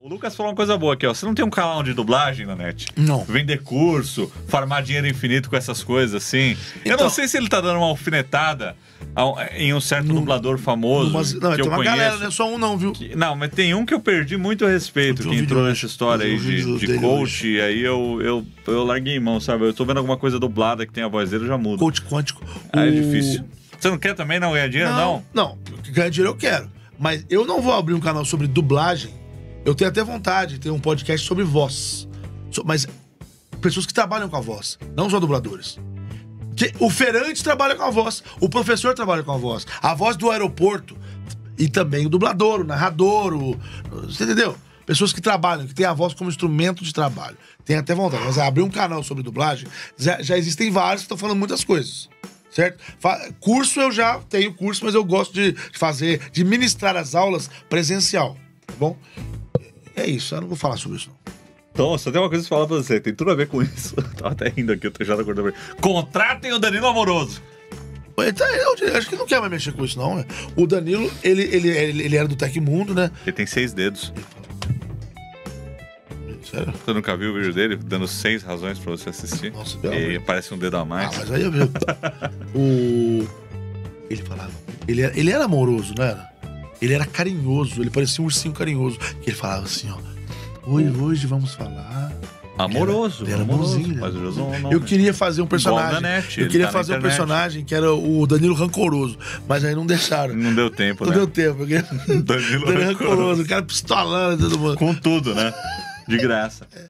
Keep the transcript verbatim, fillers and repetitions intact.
O Lucas falou uma coisa boa aqui, ó. Você não tem um canal de dublagem na net? Não. Vender curso, farmar dinheiro infinito com essas coisas, assim. Então, eu não sei se ele tá dando uma alfinetada em um certo no, dublador famoso. Umas, não, que tem eu uma conheço. galera, não é só um não, viu? Que, não, mas tem um que eu perdi muito respeito, que um entrou vídeo, nessa história aí de, de coach, hoje. E aí eu, eu, eu larguei mão, sabe? Eu tô vendo alguma coisa dublada que tem a voz dele, eu já mudo. Coach quântico. Ah, o... é difícil. Você não quer também não ganhar dinheiro, não? Não, não. Ganhar dinheiro eu quero. Mas eu não vou abrir um canal sobre dublagem. Eu tenho até vontade de ter um podcast sobre voz. Mas pessoas que trabalham com a voz, não só dubladores. Que o feirante trabalha com a voz, o professor trabalha com a voz, a voz do aeroporto e também o dublador, o narrador, o... Você entendeu? Pessoas que trabalham, que têm a voz como instrumento de trabalho. Tem até vontade. Mas abrir um canal sobre dublagem, já, já existem vários que estão falando muitas coisas. Certo? Curso eu já tenho curso, mas eu gosto de fazer, de ministrar as aulas presencial. Tá bom? É isso, eu não vou falar sobre isso, não. Então, só tem uma coisa pra falar pra você, tem tudo a ver com isso. Eu tava até rindo aqui, o T J acordou pra mim. Contratem o Danilo Amoroso. Então, eu acho que não quer mais mexer com isso, não. Né? O Danilo, ele, ele, ele, ele era do Tecmundo, né? Ele tem seis dedos. Sério? Você nunca viu o vídeo dele dando seis razões pra você assistir? Nossa, e parece um dedo a mais. Ah, mas aí eu vi. o... Ele falava... Ele era, ele era amoroso, não era? Ele era carinhoso, ele parecia um ursinho carinhoso. Que ele falava assim, ó. Oi, hoje vamos falar... Amoroso. Ele era, ele era amoroso, bonzinho. mas ele usou um nome. Eu queria fazer um personagem. Net, eu queria tá fazer um personagem que era o Danilo Rancoroso. Mas aí não deixaram. Não deu tempo, não né? Não deu tempo. Porque... Danilo, Danilo Rancoroso. O cara pistolando todo mundo. Com tudo, né? De graça.